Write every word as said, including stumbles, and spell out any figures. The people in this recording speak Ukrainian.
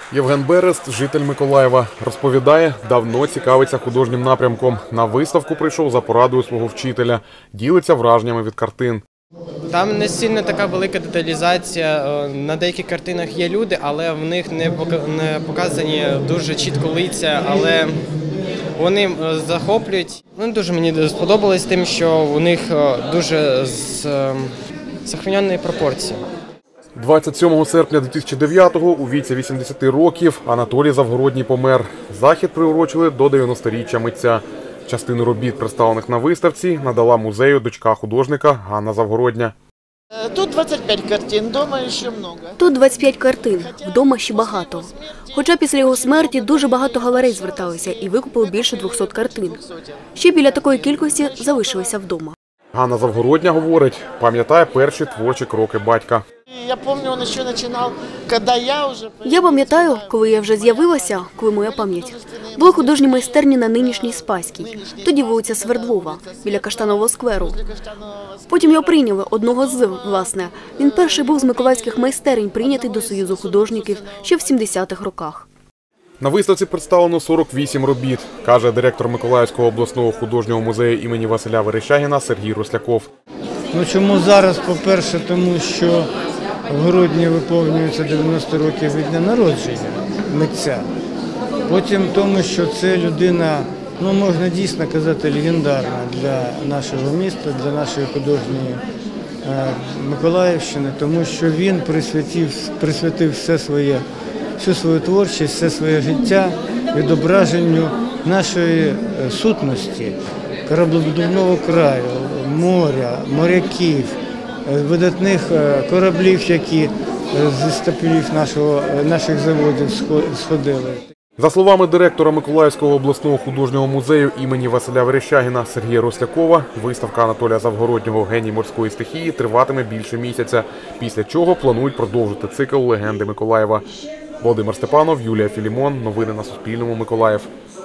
Євген Берест, житель Миколаєва, розповідає, давно цікавиться художнім напрямком. На виставку прийшов за порадою свого вчителя. Ділиться враженнями від картин. Там не сильно така велика деталізація. На деяких картинах є люди, але в них не показані дуже чітко лиця, але вони захоплюють. Вони дуже мені сподобалось тим, що у них дуже збережені пропорції. двадцять сьомого серпня дві тисячі дев'ятого у віці вісімдесяти років Анатолій Завгородній помер. Захід приурочили до дев'яносторіччя митця. Частину робіт, представлених на виставці, надала музею дочка художника Ганна Завгородня. Тут двадцять п'ять картин, вдома ще багато. Тут двадцять п'ять картин, вдома ще багато. Хоча після його смерті дуже багато галерей зверталися і викупили більше двохсот картин. Ще біля такої кількості залишилися вдома. Ганна Завгородня говорить, пам'ятає перші творчі кроки батька. Я пам'ятаю, він ще починав, коли я вже... Я пам'ятаю, коли я вже з'явилася, коли моя пам'ять. Були художні майстерні на нинішній Спаській, тоді вулиця Свердлова, біля Каштанового скверу. Потім його прийняли, одного з, власне. Він перший був з миколаївських майстерень, прийнятий до Союзу художників ще в сімдесятих роках. На виставці представлено сорок вісім робіт, каже директор Миколаївського обласного художнього музею імені Василя Верещагіна Сергій Росляков. Ну, чому зараз? По-перше, тому що в грудні виповнюється дев'яносто років від дня народження митця. Потім тому, що це людина, ну можна дійсно казати, легендарна для нашого міста, для нашої художньої е, Миколаївщини, тому що він присвятив, присвятив все своє, всю свою творчість, все своє життя відображенню нашої сутності, кораблебудівного краю, моря, моряків, видатних кораблів, які зі стапелів нашого, наших заводів сходили. За словами директора Миколаївського обласного художнього музею імені Василя Верещагіна Сергія Рослякова, виставка Анатолія Завгороднього «Геній морської стихії» триватиме більше місяця, після чого планують продовжити цикл «Легенди Миколаєва». Володимир Степанов, Юлія Філімон. Новини на Суспільному. Миколаїв.